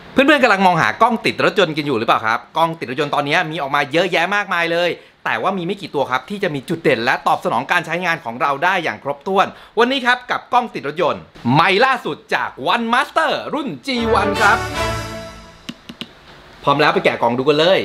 เพื่อนๆกำลังมองหากล้องติดรถยนต์กันอยู่หรือเปล่าครับกล้องติดรถยนต์ตอนนี้มีออกมาเยอะแยะมากมายเลยแต่ว่ามีไม่กี่ตัวครับที่จะมีจุดเด่นและตอบสนองการใช้งานของเราได้อย่างครบถ้วนวันนี้ครับกับกล้องติดรถยนต์ใหม่ล่าสุดจาก One Master รุ่น G1 ครับพร้อมแล้วไปแกะกล่องดูกันเลย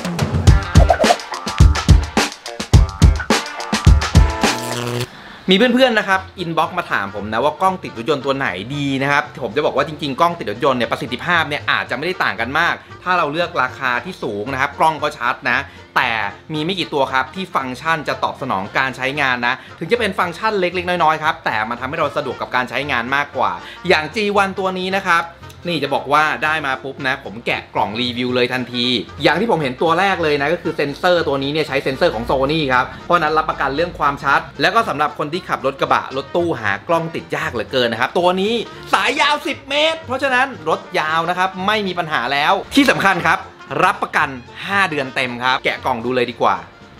มีเพื่อนๆนะครับอินบ็อกซ์มาถามผมนะว่ากล้องติดรถยนต์ตัวไหนดีนะครับผมจะบอกว่าจริงๆกล้องติดรถยนต์เนี่ยประสิทธิภาพเนี่ยอาจจะไม่ได้ต่างกันมากถ้าเราเลือกราคาที่สูงนะครับกล้องก็ชัดนะแต่มีไม่กี่ตัวครับที่ฟังก์ชันจะตอบสนองการใช้งานนะถึงจะเป็นฟังก์ชันเล็กๆน้อยๆครับแต่มันทำให้เราสะดวกกับการใช้งานมากกว่าอย่าง G1 ตัวนี้นะครับนี่จะบอกว่าได้มาปุ๊บนะผมแกะกล่องรีวิวเลยทันทีอย่างที่ผมเห็นตัวแรกเลยนะก็คือเซ็นเซอร์ตัวนี้เนี่ยใช้เซ็นเซอร์ของ Sony ครับเพราะนั้นรับประกันเรื่องความชัดแล้วก็สำหรับคนที่ขับรถกระบะรถตู้หากล้องติดยากเหลือเกินนะครับตัวนี้สายยาว10 เมตรเพราะฉะนั้นรถยาวนะครับไม่มีปัญหาแล้วที่สำคัญครับรับประกัน5 เดือนเต็มครับแกะกล่องดูเลยดีกว่า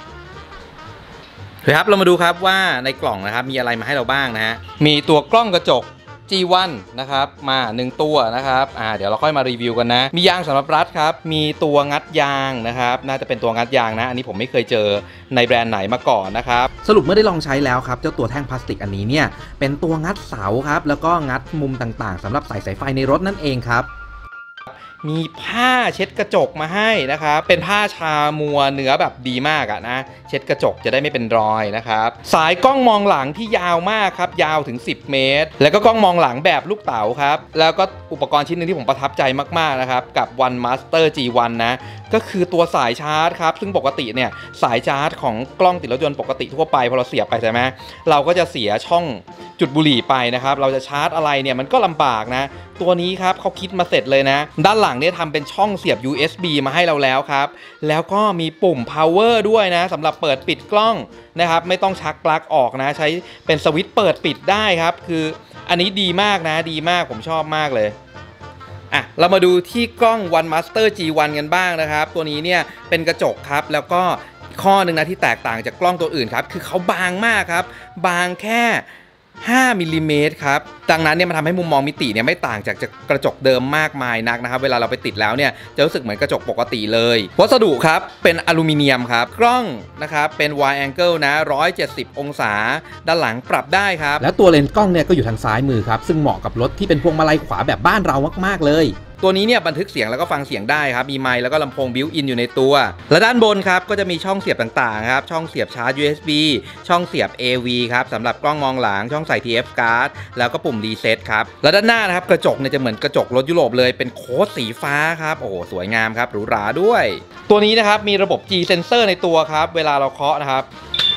ครับเรามาดูครับว่าในกล่องนะครับมีอะไรมาให้เราบ้างนะฮะมีตัวกล้องกระจกG1 นะครับมา1ตัวนะครับเดี๋ยวเราค่อยมารีวิวกันนะมียางสำหรับรัดครับมีตัวงัดยางนะครับน่าจะเป็นตัวงัดยางนะอันนี้ผมไม่เคยเจอในแบรนด์ไหนมาก่อนนะครับสรุปเมื่อได้ลองใช้แล้วครับเจ้าตัวแท่งพลาสติกอันนี้เนี่ยเป็นตัวงัดเสาครับแล้วก็งัดมุมต่างๆสำหรับใส่สายไฟในรถนั่นเองครับมีผ้าเช็ดกระจกมาให้นะครับเป็นผ้าชามัวเนื้อแบบดีมากอะนะเช็ดกระจกจะได้ไม่เป็นรอยนะครับสายกล้องมองหลังที่ยาวมากครับยาวถึง10 เมตรแล้วก็กล้องมองหลังแบบลูกเต๋าครับแล้วก็อุปกรณ์ชิ้นหนึ่งที่ผมประทับใจมากๆนะครับกับ One Master G1 นะก็คือตัวสายชาร์จครับซึ่งปกติเนี่ยสายชาร์จของกล้องติดรถยนต์ปกติทั่วไปพอเราเสียบไปใช่ไหมเราก็จะเสียช่องจุดบุหรี่ไปนะครับเราจะชาร์จอะไรเนี่ยมันก็ลำบากนะตัวนี้ครับเขาคิดมาเสร็จเลยนะด้านหลังเนี่ยทำเป็นช่องเสียบ USB มาให้เราแล้วครับแล้วก็มีปุ่ม power ด้วยนะสำหรับเปิดปิดกล้องนะครับไม่ต้องชักปลั๊กออกนะใช้เป็นสวิตช์เปิดปิดได้ครับคืออันนี้ดีมากนะดีมากผมชอบมากเลยเรามาดูที่กล้อง One Master G1 กันบ้างนะครับตัวนี้เนี่ยเป็นกระจกครับแล้วก็ข้อหนึ่งนะที่แตกต่างจากกล้องตัวอื่นครับคือเขาบางมากครับบางแค่5 มิลลิเมตรครับดังนั้นเนี่ยมันทำให้มุมมองมิติเนี่ยไม่ต่างจากกระจกเดิมมากมายนักนะครับเวลาเราไปติดแล้วเนี่ยจะรู้สึกเหมือนกระจกปกติเลยวัสดุครับเป็นอลูมิเนียมครับกล้องนะครับเป็น wide angle นะ170 องศาด้านหลังปรับได้ครับแล้วตัวเลนส์กล้องเนี่ยก็อยู่ทางซ้ายมือครับซึ่งเหมาะกับรถที่เป็นพวงมาลัยขวาแบบบ้านเรามากๆเลยตัวนี้เนี่ยบันทึกเสียงแล้วก็ฟังเสียงได้ครับมีไมค์แล้วก็ลำโพงบิวอินอยู่ในตัวและด้านบนครับก็จะมีช่องเสียบต่างๆครับช่องเสียบชาร์จ USB ช่องเสียบ AV ครับสำหรับกล้องมองหลังช่องใส่ TF card แล้วก็ปุ่มรีเซ็ตครับและด้านหน้านะครับกระจกเนี่ยจะเหมือนกระจกรถยุโรปเลยเป็นโค้ดสีฟ้าครับโอ้โหสวยงามครับหรูหราด้วยตัวนี้นะครับมีระบบ G sensor ในตัวครับเวลาเราเคาะนะครับ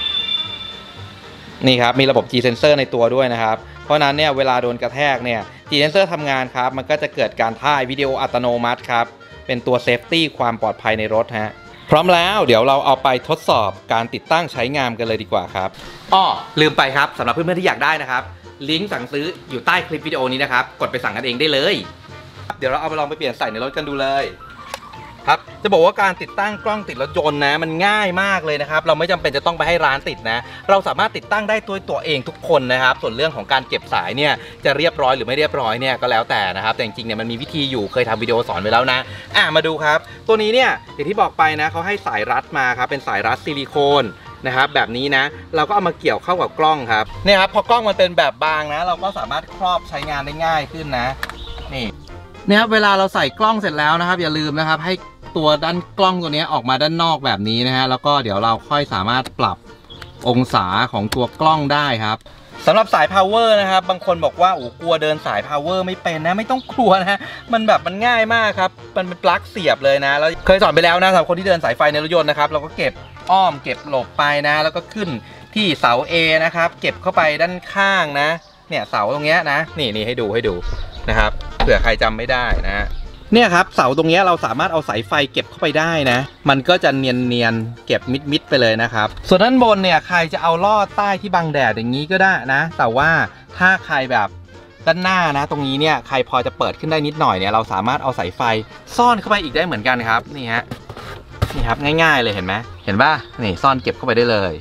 นี่ครับมีระบบ G sensor ในตัวด้วยนะครับเพราะนั้นเนี่ยเวลาโดนกระแทกเนี่ย G sensor ทำงานครับมันก็จะเกิดการถ่ายวิดีโออัตโนมัติครับเป็นตัวเซฟตี้ความปลอดภัยในรถฮะพร้อมแล้วเดี๋ยวเราเอาไปทดสอบการติดตั้งใช้งานกันเลยดีกว่าครับลืมไปครับสำหรับเพื่อนๆที่อยากได้นะครับลิงก์สั่งซื้ออยู่ใต้คลิปวิดีโอนี้นะครับกดไปสั่งกันเองได้เลยเดี๋ยวเราเอาไปลองไปเปลี่ยนใส่ในรถกันดูเลยครับจะบอกว่าการติดตั้งกล้องติดรถยนต์นะมันง่ายมากเลยนะครับเราไม่จำเป็นจะต้องไปให้ร้านติดนะเราสามารถติดตั้งได้ตัวเองทุกคนนะครับส่วนเรื่องของการเก็บสายเนี่ยจะเรียบร้อยหรือไม่เรียบร้อยเนี่ยก็แล้วแต่นะครับแต่จริงๆเนี่ยมันมีวิธีอยู่เคยทำวิดีโอสอนไว้แล้วนะมาดูครับตัวนี้เนี่ยอย่างที่บอกไปนะเขาให้สายรัดมาครับเป็นสายรัดซิลิโคนนะครับแบบนี้นะเราก็เอามาเกี่ยวเข้ากับกล้องครับเนี่ยครับพอกล้องมันเป็นแบบบางนะเราก็สามารถครอบใช้งานได้ง่ายขึ้นนะนี่เนี่ยเวลาเราใส่กล้องเสร็จแล้วนะครับอย่าลืมนะครับให้ตัวด้านกล้องตัวนี้ออกมาด้านนอกแบบนี้นะฮะแล้วก็เดี๋ยวเราค่อยสามารถปรับองศาของตัวกล้องได้ครับสำหรับสาย power นะครับบางคนบอกว่าโอ้กลัวเดินสาย power ไม่เป็นนะไม่ต้องกลัวนะมันง่ายมากครับมันเป็นปลั๊กเสียบเลยนะแล้วเคยสอนไปแล้วนะสำหรับคนที่เดินสายไฟในรถยนต์นะครับเราก็เก็บอ้อมเก็บหลบไปนะแล้วก็ขึ้นที่เสา A นะครับเก็บเข้าไปด้านข้างนะเนี่ยเสาตรงเนี้ยนะนี่ให้ดูนะครับเผื่อใครจำไม่ได้นะเนี่ยครับเสาตรงนี้เราสามารถเอาสายไฟเก็บเข้าไปได้นะมันก็จะเนียนเก็บมิดไปเลยนะครับส่วนด้านบนเนี่ยใครจะเอาลอดใต้ที่บังแดดอย่างนี้ก็ได้นะแต่ว่าถ้าใครแบบด้านหน้านะตรงนี้เนี่ยใครพอจะเปิดขึ้นได้นิดหน่อยเนี่ยเราสามารถเอาสายไฟซ่อนเข้าไปอีกได้เหมือนกันครับนี่ครับง่ายๆเลยเห็นไหมเห็นป่ะนี่ซ่อนเก็บเข้าไปได้เลย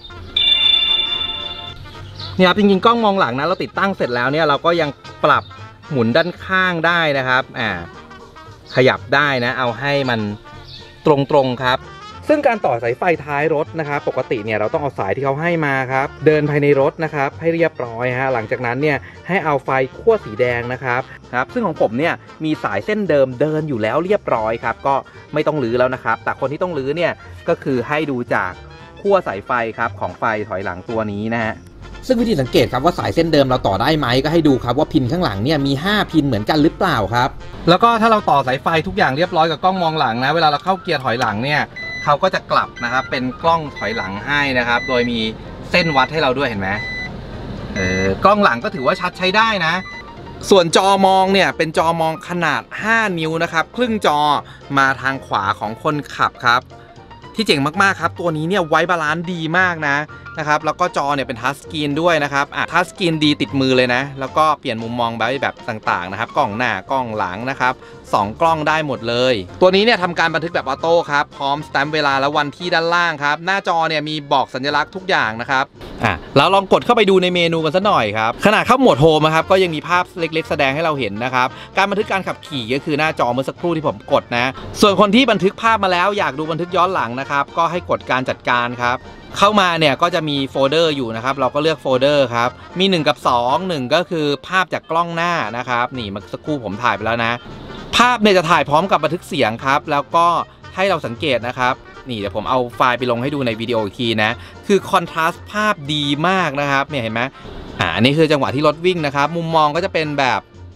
เนี่ยครับจริงๆกล้องมองหลังนะเราติดตั้งเสร็จแล้วเนี่ยเราก็ยังปรับหมุนด้านข้างได้นะครับขยับได้นะเอาให้มันตรงๆครับซึ่งการต่อสายไฟท้ายรถนะครับปกติเนี่ยเราต้องเอาสายที่เขาให้มาครับเดินภายในรถนะครับให้เรียบร้อยฮะหลังจากนั้นเนี่ยให้เอาไฟขั้วสีแดงนะครับซึ่งของผมเนี่ยมีสายเส้นเดิมเดินอยู่แล้วเรียบร้อยครับก็ไม่ต้องรื้อแล้วนะครับแต่คนที่ต้องรื้อเนี่ยก็คือให้ดูจากขั้วสายไฟครับของไฟถอยหลังตัวนี้นะฮะซึ่งวิธีสังเกตครับว่าสายเส้นเดิมเราต่อได้ไหมก็ให้ดูครับว่าพินข้างหลังเนี่ยมี5พินเหมือนกันหรือเปล่าครับแล้วก็ถ้าเราต่อสายไฟทุกอย่างเรียบร้อยกับกล้องมองหลังนะเวลาเราเข้าเกียร์ถอยหลังเนี่ยเขาก็จะกลับนะครับเป็นกล้องถอยหลังให้นะครับโดยมีเส้นวัดให้เราด้วยเห็นไหมกล้องหลังก็ถือว่าชัดใช้ได้นะส่วนจอมองเนี่ยเป็นจอมองขนาด5 นิ้วนะครับครึ่งจอมาทางขวาของคนขับครับที่เจ๋งมากๆครับตัวนี้เนี่ยไว้บาลานซ์ดีมากนะครับแล้วก็จอเนี่ยเป็นทัชสกรีนด้วยนะครับทัชสกรีนดีติดมือเลยนะแล้วก็เปลี่ยนมุมมองแบบต่างๆนะครับกล้องหน้ากล้องหลังนะครับ2 กล้องได้หมดเลยตัวนี้เนี่ยทำการบันทึกแบบออโต้ครับพร้อมสแตมป์เวลาและวันที่ด้านล่างครับหน้าจอเนี่ยมีบอกสัญลักษณ์ทุกอย่างนะครับแล้วลองกดเข้าไปดูในเมนูกันสักหน่อยครับขณะเข้าโหมดโฮมนะครับก็ยังมีภาพเล็กๆแสดงให้เราเห็นนะครับการบันทึกการขับขี่ก็คือหน้าจอเมื่อสักครู่ที่ผมกดนะส่วนคนที่บันทึกภาพมาแล้วอยากดูบันทึกย้อนหลังนะครับก็ให้กดการจัดการครับเข้ามาเนี่ยก็จะมีโฟลเดอร์อยู่นะครับเราก็เลือกโฟลเดอร์ครับมี1 กับ 2 1ก็คือภาพจากกล้องหน้านะครับนี่เมื่อสักครู่ผมถ่ายไปแล้วนะภาพเนี่ยจะถ่ายพร้อมกับบันทึกเสียงครับแล้วก็ให้เราสังเกตนะครับนี่เดี๋ยวผมเอาไฟล์ไปลงให้ดูในวิดีโออีกทีนะคือคอนทราสต์ภาพดีมากนะครับเนี่ยเห็นไหมอันนี้คือจังหวะที่รถวิ่งนะครับมุมมองก็จะเป็นแบบ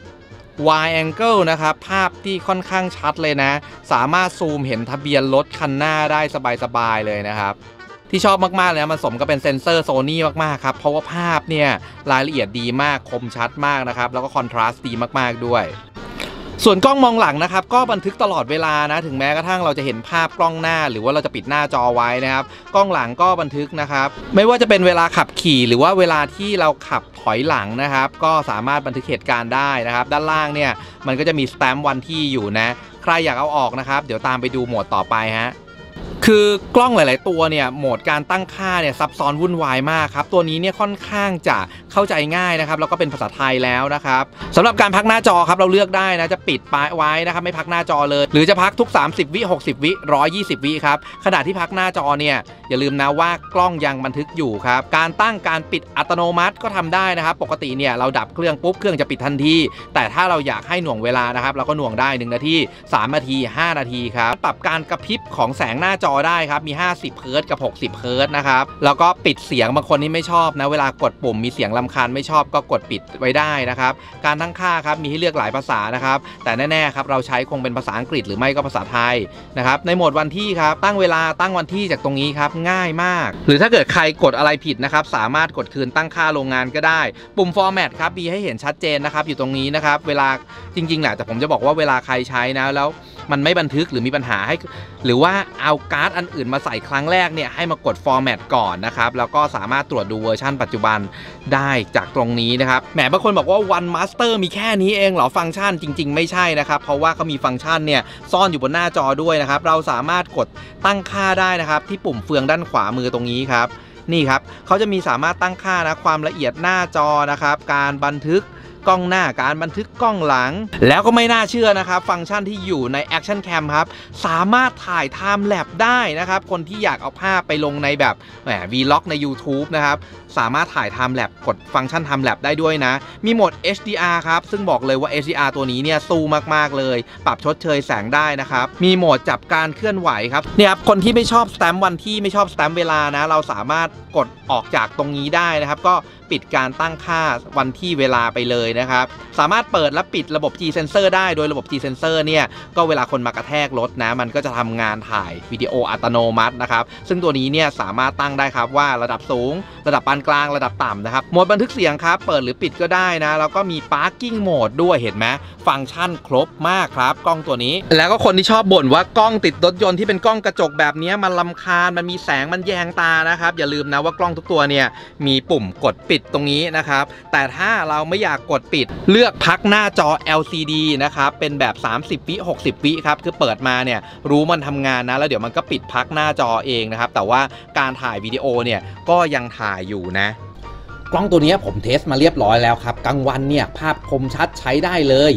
wide angle นะครับภาพที่ค่อนข้างชัดเลยนะสามารถซูมเห็นทะเบียนรถคันหน้าได้สบายๆเลยนะครับที่ชอบมากๆเลยนะมันสมกับเป็นเซ็นเซอร์โซนี่มากๆครับเพราะว่าภาพเนี่ยรายละเอียดดีมากคมชัดมากนะครับแล้วก็คอนทราสต์ดีมากๆด้วยส่วนกล้องมองหลังนะครับก็บันทึกตลอดเวลานะถึงแม้กระทั่งเราจะเห็นภาพกล้องหน้าหรือว่าเราจะปิดหน้าจอไว้นะครับกล้องหลังก็บันทึกนะครับไม่ว่าจะเป็นเวลาขับขี่หรือว่าเวลาที่เราขับถอยหลังนะครับก็สามารถบันทึกเหตุการณ์ได้นะครับด้านล่างเนี่ยมันก็จะมีสแตมป์วันที่อยู่นะใครอยากเอาออกนะครับเดี๋ยวตามไปดูโหมดต่อไปฮะคือกล้องหลายๆตัวเนี่ยโหมดการตั้งค่าเนี่ยซับซ้อนวุ่นวายมากครับตัวนี้เนี่ยค่อนข้างจะเข้าใจง่ายนะครับแล้วก็เป็นภาษาไทยแล้วนะครับสำหรับการพักหน้าจอครับเราเลือกได้นะจะปิดไว้นะครับไม่พักหน้าจอเลยหรือจะพักทุก30 วิ60 วิ120 วิครับขณะที่พักหน้าจอเนี่ยอย่าลืมนะว่ากล้องยังบันทึกอยู่ครับการตั้งการปิดอัตโนมัติก็ทำได้นะครับปกติเนี่ยเราดับเครื่องปุ๊บเครื่องจะปิดทันทีแต่ถ้าเราอยากให้หน่วงเวลานะครับเราก็หน่วงได้1 นาที3 นาที5 นาทีครับปรับการกระพริบของแสงหน้าจอได้ครับมี50 เฮิร์ตซ์กับ60 เฮิร์ตซ์นะครับแล้วก็ปิดเสียงบางคนที่ไม่ชอบนะเวลากดปุ่มมีเสียงรำคาญไม่ชอบก็กดปิดไว้ได้นะครับการตั้งค่าครับมีให้เลือกหลายภาษานะครับแต่แน่ๆครับเราใช้คงเป็นภาษาอังกฤษหรือไม่ก็ภาษาไทยนะครับในโหมดวันที่ครับตั้งเวลาตั้งวันที่จากตรงนี้ครับง่ายมากหรือถ้าเกิดใครกดอะไรผิดนะครับสามารถกดคืนตั้งค่าโรงงานก็ได้ปุ่ม format ครับมีให้เห็นชัดเจนนะครับอยู่ตรงนี้นะครับเวลาจริงๆแหละแต่ผมจะบอกว่าเวลาใครใช้นะแล้วมันไม่บันทึกหรือมีปัญหาให้หรือว่าเอาการ์ดอันอื่นมาใส่ครั้งแรกเนี่ยให้มากด format ก่อนนะครับแล้วก็สามารถตรวจดูเวอร์ชันปัจจุบันได้จากตรงนี้นะครับแหมบางคนบอกว่า One Master มีแค่นี้เองเหรอฟังก์ชันจริงๆไม่ใช่นะครับเพราะว่าเขามีฟังก์ชันเนี่ยซ่อนอยู่บนหน้าจอด้วยนะครับเราสามารถกดตั้งค่าได้นะครับที่ปุ่มเฟืองด้านขวามือตรงนี้ครับนี่ครับเขาจะมีสามารถตั้งค่านะความละเอียดหน้าจอนะครับการบันทึกกล้องหน้าการบันทึกกล้องหลังแล้วก็ไม่น่าเชื่อนะครับฟังก์ชันที่อยู่ใน Action Cam ครับสามารถถ่าย Time Lapse ได้นะครับคนที่อยากเอาภาพไปลงในแบบVlog ใน YouTube นะครับสามารถถ่าย Time Lapse กดฟังก์ชัน Time Lapse ได้ด้วยนะมีโหมด HDR ครับซึ่งบอกเลยว่า HDR ตัวนี้เนี่ยสู้มากๆเลยปรับชดเชยแสงได้นะครับมีโหมดจับการเคลื่อนไหวครับเนี่ยครับคนที่ไม่ชอบสแตมป์วันที่ไม่ชอบสแตมป์เวลานะเราสามารถกดออกจากตรงนี้ได้นะครับก็ปิดการตั้งค่าวันที่เวลาไปเลยนะครับสามารถเปิดและปิดระบบ G Sensor ได้โดยระบบ G Sensor เนี่ยก็เวลาคนมากระแทกรถนะมันก็จะทำงานถ่ายวิดีโออัตโนมัตินะครับซึ่งตัวนี้เนี่ยสามารถตั้งได้ครับว่าระดับสูงระดับปานกลางระดับต่ำนะครับโหมดบันทึกเสียงครับเปิดหรือปิดก็ได้นะแล้วก็มี Parking Mode ด้วยเห็นไหมฟังก์ชันครบมากครับกล้องตัวนี้แล้วก็คนที่ชอบบ่นว่ากล้องติดรถยนต์ที่เป็นกล้องกระจกแบบนี้มันรำคาญมันมีแสงมันแยงตานะครับอย่าลืมนะว่ากล้องทุกตัวเนี่ยมีปุ่มกดปิดตรงนี้นะครับแต่ถ้าเราไม่อยากกดปิดเลือกพักหน้าจอ LCD นะครับเป็นแบบ30 วิ60 วิครับคือเปิดมาเนี่ยรู้มันทำงานนะแล้วเดี๋ยวมันก็ปิดพักหน้าจอเองนะครับแต่ว่าการถ่ายวิดีโอเนี่ยก็ยังถ่ายอยู่นะกล้องตัวนี้ผมเทสมาเรียบร้อยแล้วครับกลางวันเนี่ยภาพคมชัดใช้ได้เลย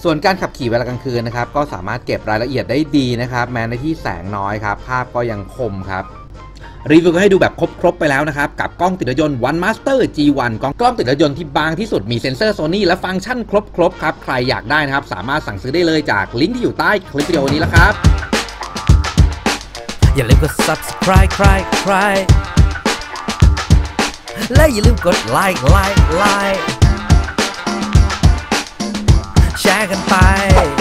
ส่วนการขับขี่เวลากลางคืนนะครับก็สามารถเก็บรายละเอียดได้ดีนะครับแม้ในที่แสงน้อยครับภาพก็ยังคมครับรีวิวก็ให้ดูแบบครบไปแล้วนะครับกับกล้องติดรถยนต์ One Master G1 กล้องติดรถยนต์ที่บางที่สุดมีเซ็นเซอร์ Sony และฟังก์ชันครบครับใครอยากได้นะครับสามารถสั่งซื้อได้เลยจากลิงก์ที่อยู่ใต้คลิปวิดีโอนี้แล้วครับอย่าลืมกด subscribe และอย่าลืมกดไลค์แชร์กันไป